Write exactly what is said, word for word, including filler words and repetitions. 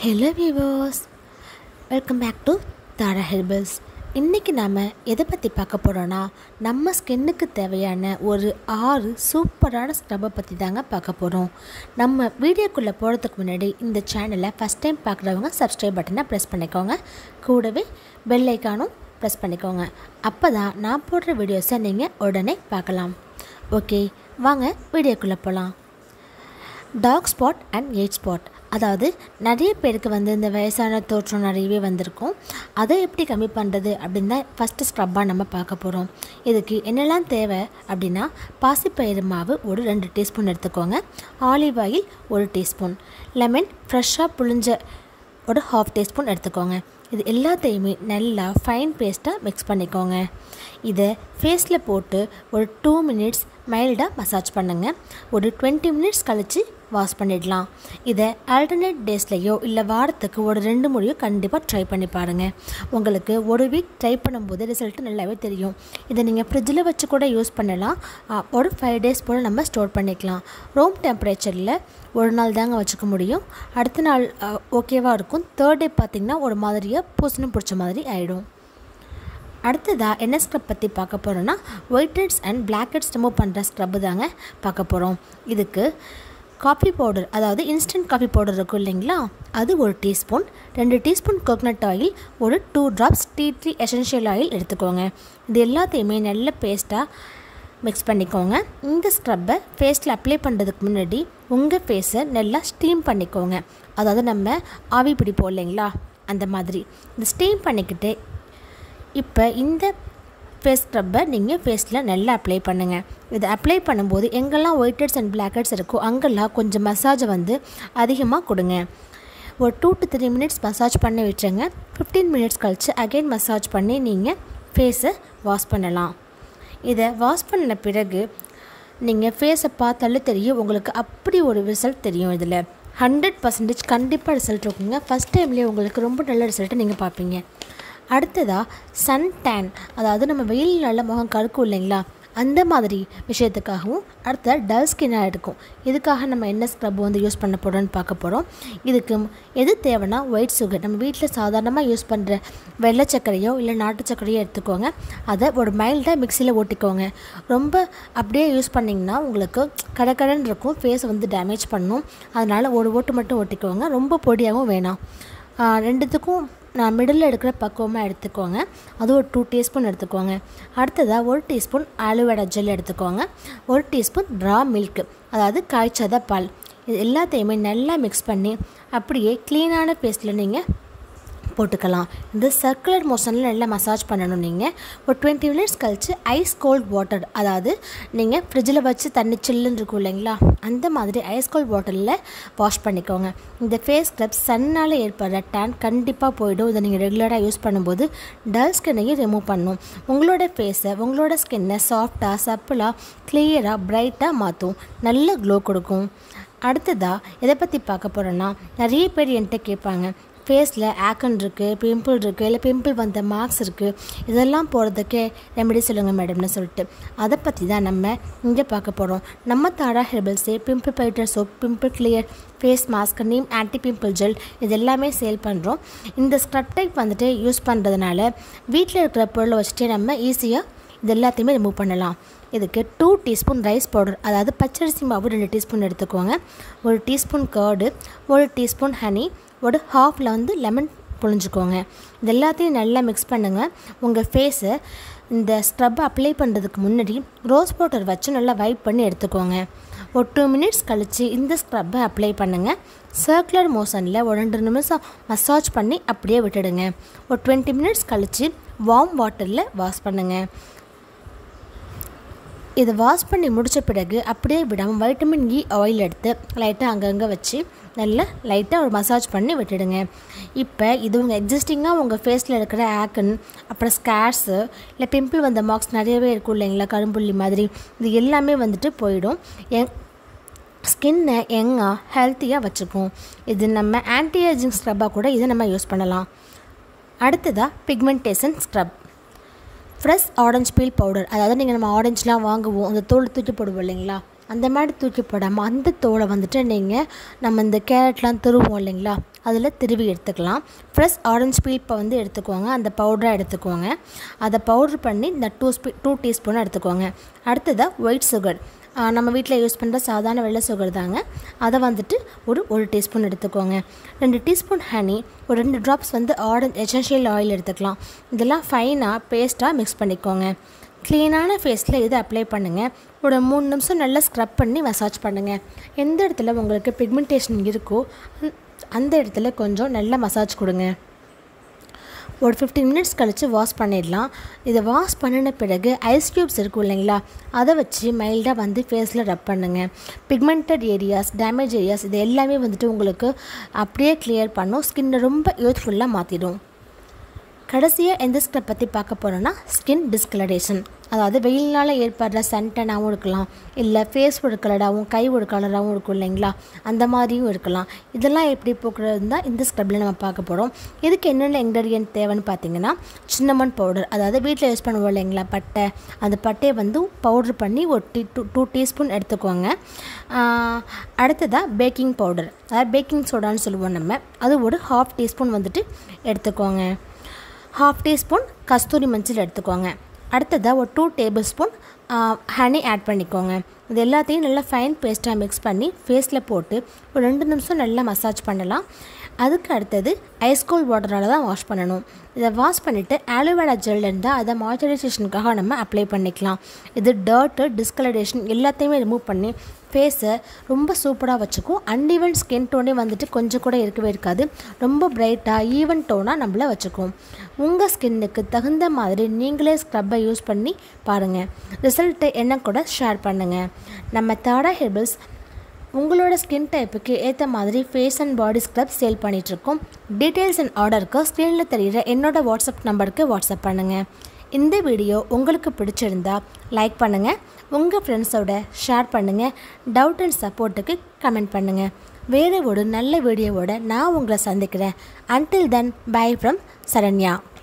Hello viewers, welcome back to Tara Herbals. இன்றைக்கி நாம் எதை பற்றி பார்க்க போகிறோன்னா, நம்ம ஸ்கின்னுக்கு தேவையான ஒரு ஆறு சூப்பரான ஸ்க்ரப்பை பற்றி தாங்க பார்க்க போகிறோம். நம்ம வீடியோக்குள்ளே போகிறதுக்கு முன்னாடி இந்த சேனலை ஃபஸ்ட் டைம் பார்க்குறவங்க சப்ஸ்கிரைப் பட்டனை ப்ரெஸ் பண்ணிக்கோங்க. கூடவே பெல் ஐக்கானும் ப்ரெஸ் பண்ணிக்கோங்க. அப்போ தான் நான் போடுற வீடியோஸை நீங்கள் உடனே பார்க்கலாம். ஓகே, வாங்க வீடியோக்குள்ளே போகலாம். Dark spot and age spot, அதாவது நிறைய பேருக்கு வந்து இந்த வயசான தோற்றம் நிறையவே வந்திருக்கும். அதை எப்படி கம்மி பண்ணுறது அப்படின்னு தான் ஃபஸ்ட்டு ஸ்க்ரப்பாக நம்ம பார்க்க போகிறோம். இதுக்கு என்னெல்லாம் தேவை அப்படின்னா, பாசிப்பயிறு மாவு ஒரு ரெண்டு டீஸ்பூன் எடுத்துக்கோங்க, ஆலிவ் ஆயில் ஒரு டீஸ்பூன், லெமன் ஃப்ரெஷ்ஷாக புழிஞ்ச ஒரு ஹாஃப் டீஸ்பூன் எடுத்துக்கோங்க. இது எல்லாத்தையுமே நல்லா ஃபைன் பேஸ்ட்டாக மிக்ஸ் பண்ணிக்கோங்க. இதை ஃபேஸில் போட்டு ஒரு டூ மினிட்ஸ் மைல்டாக மசாஜ் பண்ணுங்கள். ஒரு டுவெண்ட்டி மினிட்ஸ் கழித்து வாஷ் பண்ணிடலாம். இதை ஆல்டர்னேட் டேஸ்லையோ இல்லை வாரத்துக்கு ஒரு ரெண்டு முறையோ கண்டிப்பாக ட்ரை பண்ணி பாருங்கள். உங்களுக்கு ஒரு வீக் ட்ரை பண்ணும்போது ரிசல்ட்டு நல்லாவே தெரியும். இதை நீங்கள் ஃப்ரிட்ஜில் வச்சு கூட யூஸ் பண்ணலாம். ஒரு ஃபைவ் டேஸ் போல் நம்ம ஸ்டோர் பண்ணிக்கலாம். ரூம் டெம்பரேச்சரில் ஒரு நாள் தாங்க வச்சுக்க முடியும். அடுத்த நாள் ஓகேவாக இருக்கும். தேர்ட் டே பார்த்திங்கன்னா ஒரு மாதிரியாக பூசணும் பிடிச்ச மாதிரி ஆகிடும். அடுத்ததாக என்ன ஸ்க்ரப் பற்றி பார்க்க போகிறோன்னா, white heads and black heads remove பண்ணுற ஸ்க்ரப்பு தாங்க பார்க்க போகிறோம். இதுக்கு காஃபி பவுடர், அதாவது இன்ஸ்டன்ட் காஃபி பவுடர் இருக்கும் இல்லைங்களா, அது ஒரு டீஸ்பூன், ரெண்டு டீஸ்பூன் கோகனட் ஆயில், ஒரு two drops tea tree essential oil எடுத்துக்கோங்க. இது எல்லாத்தையுமே நல்ல பேஸ்ட்டாக மிக்ஸ் பண்ணிக்கோங்க. இந்த ஸ்க்ரப்பை ஃபேஸில் அப்ளை பண்ணுறதுக்கு முன்னாடி உங்கள் ஃபேஸை நல்லா ஸ்டீம் பண்ணிக்கோங்க. அதாவது நம்ம ஆவி பிடிப்போம் இல்லைங்களா, அந்த மாதிரி இந்த ஸ்டீம் பண்ணிக்கிட்டு இப்போ இந்த ஃபேஸ் ஸ்க்ரப்பை நீங்கள் ஃபேஸில் நல்லா அப்ளை பண்ணுங்கள். இதை அப்ளை பண்ணும்போது எங்கெல்லாம் white heads and black heads இருக்கோ அங்கெல்லாம் கொஞ்சம் மசாஜை வந்து அதிகமாக கொடுங்க. ஒரு two to three minutes massage பண்ணி வச்சுங்க. ஃபிஃப்டீன் மினிட்ஸ் கழித்து அகைன் மசாஜ் பண்ணி நீங்கள் ஃபேஸை வாஷ் பண்ணலாம். இதை வாஷ் பண்ண பிறகு நீங்கள் ஃபேஸை பார்த்தாலே தெரியும், உங்களுக்கு அப்படி ஒரு ரிசல்ட் தெரியும். இதில் ஹண்ட்ரட் பர்சன்டேஜ் கண்டிப்பாக ரிசல்ட் இருக்குங்க. ஃபஸ்ட் டைம்லேயே உங்களுக்கு ரொம்ப நல்ல ரிசல்ட்டை நீங்கள் பார்ப்பீங்க. அடுத்ததாக சன் டேன், அதாவது நம்ம வெயில் நல்ல முகம் கருக்கும் இல்லைங்களா, அந்த மாதிரி விஷயத்துக்காகவும் அடுத்த டல் ஸ்கின்னாக இருக்கும். இதுக்காக நம்ம என்ன ஸ்க்ரப் வந்து யூஸ் பண்ண போகிறோன்னு பார்க்க போகிறோம். இதுக்கு எது தேவைன்னா, ஒயிட் சுகர், நம்ம வீட்டில் சாதாரணமாக யூஸ் பண்ணுற வெள்ளை சர்க்கரையோ இல்லை நாட்டு சர்க்கரையோ எடுத்துக்கோங்க. அதை ஒரு மைல்டாக மிக்சியில் ஓட்டிக்கோங்க. ரொம்ப அப்படியே யூஸ் பண்ணிங்கன்னா உங்களுக்கு கடற்கடன்னு இருக்கும், ஃபேஸை வந்து டேமேஜ் பண்ணும். அதனால் ஒரு ஓட்டு மட்டும் ஓட்டிக்கோங்க. ரொம்ப பொடியாகவும் வேணாம். ரெண்டுத்துக்கும் நான் மிடில் எடுக்கிற பக்குவமாக எடுத்துக்கோங்க. அது ஒரு டூ டீஸ்பூன் எடுத்துக்கோங்க. அடுத்ததாக ஒரு டீஸ்பூன் ஆலோவேரா ஜெல் எடுத்துக்கோங்க. ஒரு டீஸ்பூன் ரா மில்க், அதாவது காய்ச்சத பால். இது எல்லாத்தையுமே நல்லா மிக்ஸ் பண்ணி அப்படியே க்ளீனான பேஸ்ட்டில் நீங்கள் போட்டுக்கலாம். இந்த சர்க்குலர் மோஷனில் நல்லா மசாஜ் பண்ணணும். நீங்கள் ஒரு டுவெண்ட்டி மினிட்ஸ் கழித்து ஐஸ் கோல்ட் வாட்டர், அதாவது நீங்கள் ஃப்ரிட்ஜில் வச்சு தண்ணி சில்லுன்னு இருக்கும் இல்லைங்களா, அந்த மாதிரி ஐஸ் கோல்ட் வாட்டரில் வாஷ் பண்ணிக்கோங்க. இந்த ஃபேஸ் ஸ்க்ரப் சன்னால் ஏற்படுற டேன் கண்டிப்பாக போயிடும். இதை நீங்கள் ரெகுலராக யூஸ் பண்ணும்போது டல் ஸ்கின்னையும் ரிமூவ் பண்ணும். உங்களோட ஃபேஸை, உங்களோட ஸ்கின்னை சாஃப்டாக சப்பிளாக கிளியராக பிரைட்டாக மாற்றும், நல்ல க்ளோ கொடுக்கும். அடுத்ததாக எதை பற்றி பார்க்க போகிறோன்னா, நிறைய பேர் என்கிட்ட கேட்பாங்க, ஃபேஸில் ஆக்கன் இருக்குது, பிம்பிள் இருக்குது, இல்லை பிம்பிள் வந்த மார்க்ஸ் இருக்குது, இதெல்லாம் போகிறதுக்கே ரெமெடி சொல்லுங்கள் மேடம்னு சொல்லிட்டு அதை பற்றி தான் நம்ம இங்கே பார்க்க போகிறோம். நம்ம தாரா ஹெர்பல்ஸே pimple fighter soap, pimple clear face mask, neem anti pimple gel, இது எல்லாமே சேல் பண்ணுறோம். இந்த ஸ்க்ரப் டைப் வந்துட்டு யூஸ் பண்ணுறதுனால வீட்டில் இருக்கிற பொருளை வச்சுட்டே நம்ம ஈஸியாக இது எல்லாத்தையுமே ரிமூவ் பண்ணலாம். இதுக்கு டூ டீஸ்பூன் ரைஸ் பவுடர், அதாவது பச்சரிசி மாவு ரெண்டு டீஸ்பூன் எடுத்துக்கோங்க. ஒரு டீஸ்பூன் கர்டு, ஒரு டீஸ்பூன் ஹனி, ஒரு ஹாஃபில் வந்து லெமன் புழிஞ்சுக்கோங்க. இது எல்லாத்தையும் நல்லா மிக்ஸ் பண்ணுங்கள். உங்கள் ஃபேஸை இந்த ஸ்க்ரப் அப்ளை பண்ணுறதுக்கு முன்னாடி ரோஸ் வாட்டர் வச்சு நல்லா வைப் பண்ணி எடுத்துக்கோங்க. ஒரு டூ மினிட்ஸ் கழித்து இந்த ஸ்க்ரப்பை அப்ளை பண்ணுங்கள். சர்க்குலர் மோஷனில் ஒரு ரெண்டு நிமிஷம் மசாஜ் பண்ணி அப்படியே விட்டுடுங்க. ஒரு டுவெண்ட்டி மினிட்ஸ் கழித்து வார்ம் வாட்டரில் வாஷ் பண்ணுங்கள். இதை வாஷ் பண்ணி முடித்த பிறகு அப்படியே விடாமல் வைட்டமின் இ ஆயில் எடுத்து லைட்டாக அங்கங்கே வச்சு நல்லா லைட்டாக ஒரு மசாஜ் பண்ணி விட்டுடுங்க. இப்போ இது உங்கள் எக்ஸிஸ்டிங்காக உங்கள் ஃபேஸில் இருக்கிற ஆக்கன், அப்புறம் ஸ்கேர்ஸு, இல்லை பிம்பிள் வந்த மார்க்ஸ் நிறையவே இருக்கும் இல்லைங்களா, கரும்புள்ளி மாதிரி, இது எல்லாமே வந்துட்டு போயிடும். எங் ஸ்கின்னை யங்காக ஹெல்த்தியாக வச்சுக்கும். இது நம்ம ஆன்டி ஏஜிங் ஸ்க்ரப்பாக கூட இதை நம்ம யூஸ் பண்ணலாம். அடுத்ததாக pigmentation scrub. Fresh orange peel powder, அதாவது நீங்கள் நம்ம ஆரஞ்சுலாம் வாங்குவோம், அந்த தோல் தூக்கி போடுவோம் இல்லைங்களா, அந்த மாதிரி தூக்கி போடாமல் அந்த தோலை வந்துட்டு நீங்கள் நம்ம இந்த கேரட்லாம் துருவோம் இல்லைங்களா, அதில் திருவி எடுத்துக்கலாம். ஃப்ரெஷ் ஆரஞ்சு பீல் இப்போ வந்து எடுத்துக்கோங்க, அந்த பவுடராக எடுத்துக்கோங்க. அதை பவுட்ரு பண்ணி இந்த டூ ஸ்பீ டூ டீஸ்பூன் எடுத்துக்கோங்க. அடுத்ததாக ஒயிட் சுகர், நம்ம வீட்டில் யூஸ் பண்ணுற சாதாரண வெள்ளை சுகர் தாங்க, அதை வந்துட்டு ஒரு ஒரு டீஸ்பூன் எடுத்துக்கோங்க. ரெண்டு டீஸ்பூன் ஹனி, ஒரு ரெண்டு ட்ராப்ஸ் வந்து ஆரஞ்ச் எசென்ஷியல் ஆயில் எடுத்துக்கலாம். இதெல்லாம் ஃபைனாக பேஸ்ட்டாக மிக்ஸ் பண்ணிக்கோங்க. க்ளீனான ஃபேஸில் இதை அப்ளை பண்ணுங்கள். ஒரு மூணு நிமிஷம் நல்லா ஸ்க்ரப் பண்ணி மசாஜ் பண்ணுங்கள். எந்த இடத்துல உங்களுக்கு பிக்மெண்டேஷன் இருக்கோ அந்த இடத்துல கொஞ்சம் நல்லா மசாஜ் கொடுங்க. ஒரு ஃபிஃப்டீன் மினிட்ஸ் கழித்து வாஷ் பண்ணிடலாம். இதை வாஷ் பண்ணின பிறகு ஐஸ் க்யூப்ஸ் இருக்கும் இல்லைங்களா, அதை வச்சு மைல்டாக வந்து ஃபேஸில் ரப் பண்ணுங்கள். பிக்மெண்டட் ஏரியாஸ், டேமேஜ் ஏரியாஸ் இது எல்லாமே வந்துட்டு உங்களுக்கு அப்படியே கிளியர் பண்ணும், ஸ்கின்னை ரொம்ப யூத்ஃபுல்லாக மாற்றிடும். கடைசியாக எந்த ஸ்க்ரப் பற்றி பார்க்க போகிறோன்னா ஸ்கின் டிஸ்கலரேஷன். அதாவது வெயில்னால் ஏற்படுற சன்டனாகவும் இருக்கலாம், இல்லை ஃபேஸ் ஒரு கலராகவும் கை ஒரு கலராகவும் இருக்கும் இல்லைங்களா, அந்த மாதிரியும் இருக்கலாம். இதெல்லாம் எப்படி போக்குறது தான் இந்த ஸ்க்ரப்பில் நம்ம பார்க்க போகிறோம். இதுக்கு என்னென்ன இன்க்ரீடியன்ட் தேவைன்னு பார்த்தீங்கன்னா, சின்னமன் பவுடர், அதாவது வீட்டில் யூஸ் பண்ணுவோம் இல்லைங்களா பட்டை, அந்த பட்டையை வந்து பவுட்ரு பண்ணி ஒரு டீ டூ டூ டீஸ்பூன் எடுத்துக்கோங்க. அடுத்ததாக பேக்கிங் பவுடர், அதாவது பேக்கிங் சோடான்னு சொல்லுவோம் நம்ம, அது ஒரு ஹாஃப் டீஸ்பூன் வந்துட்டு எடுத்துக்கோங்க. ஹாஃப் டீஸ்பூன் கஸ்தூரி மஞ்சள் எடுத்துக்கோங்க. அடுத்ததாக ஒரு two tablespoon honey add பண்ணிக்கோங்க. இது எல்லாத்தையும் நல்லா ஃபைன் பேஸ்ட்டாக மிக்ஸ் பண்ணி ஃபேஸில் போட்டு ஒரு ரெண்டு நிமிஷம் நல்லா மசாஜ் பண்ணலாம். அதுக்கு அடுத்தது ஐஸ் கோல்ட் வாட்டரால் தான் வாஷ் பண்ணணும். இதை வாஷ் பண்ணிவிட்டு ஆலோவேரா ஜெல் இருந்தால் அதை மாய்ஸ்சரைசேஷனுக்காக நம்ம அப்ளை பண்ணிக்கலாம். இது டர்ட்டு, டிஸ்கலரேஷன் எல்லாத்தையுமே ரிமூவ் பண்ணி ஃபேஸை ரொம்ப சூப்பராக வச்சுக்கும். அன்ஈவன் ஸ்கின் டோனே வந்துட்டு கொஞ்சம் கூட இருக்கவே இருக்காது, ரொம்ப பிரைட்டாக ஈவன் டோனாக நம்மளை வச்சுக்கும். உங்கள் ஸ்கின்னுக்கு தகுந்த மாதிரி நீங்களே ஸ்க்ரப்பை யூஸ் பண்ணி பாருங்கள். ரிசல்ட்டை என்ன கூட ஷேர் பண்ணுங்கள். நம்ம தாரா ஹெர்பல்ஸ் உங்களோட ஸ்கின் டைப்புக்கு ஏற்ற மாதிரி face and body scrub sale பண்ணிகிட்ருக்கோம். டீட்டெயில்ஸ் அண்ட் ஆர்டருக்கு ஸ்க்ரீனில் தெரிகிற என்னோடய வாட்ஸ்அப் நம்பருக்கு வாட்ஸ்அப் பண்ணுங்கள். இந்த வீடியோ உங்களுக்கு பிடிச்சிருந்தா லைக் பண்ணுங்கள், உங்கள் ஃப்ரெண்ட்ஸோட ஷேர் பண்ணுங்கள், டவுட் அண்ட் சப்போர்ட்டுக்கு கமெண்ட் பண்ணுங்கள். வேறு ஒரு நல்ல வீடியோவோட நான் உங்களை சந்திக்கிறேன். Until then bye from Saranya.